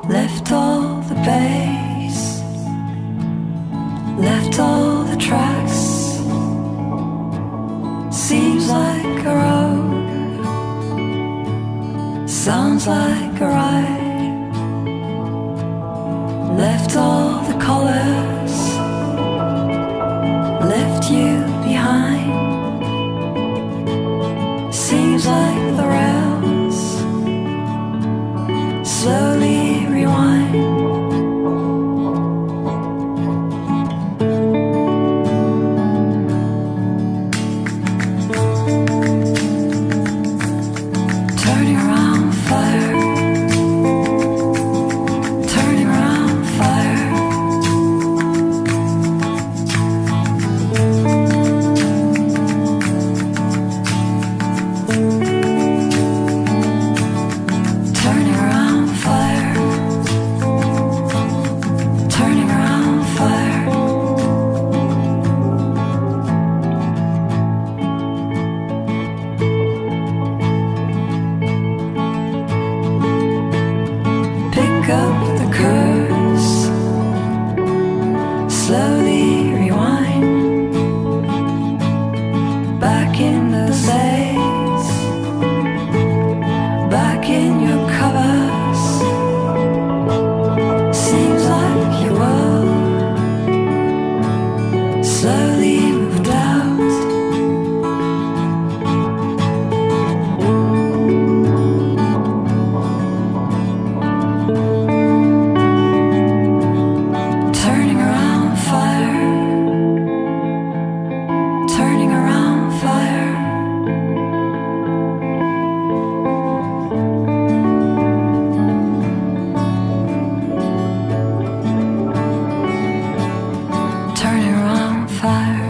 Left all the bass, left all the tracks. Seems like a road, sounds like a ride. Left all the colors, left you behind. Seems like the rails slowly rewind. Turning around fire, turning around fire. Turning around fire, turning around fire. Pick up the curves, slowly rewind. Back in those days, back in your covers. Seems like your world slowly moved out. Turning around fire, turning around fire. Turning around fire.